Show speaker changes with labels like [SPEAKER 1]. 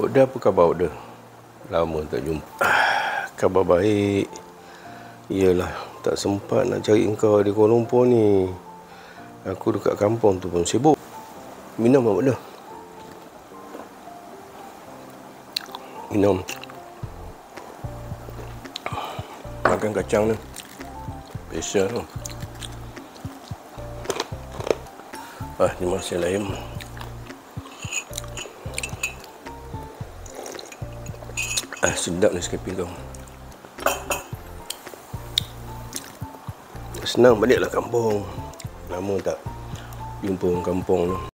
[SPEAKER 1] Oda, apa khabar Oda? Lama tak jumpa. Khabar baik. Iyalah, tak sempat nak cari engkau di Kuala Lumpur ni. Aku dekat kampung tu pun sibuk. Minum apa Oda? Minum. Makan kacang ni. Biasa tu. Ni masih lain. Sedap ni Nescafe kau. Senang baliklah kampung. Lama tak jumpa orang kampung tu.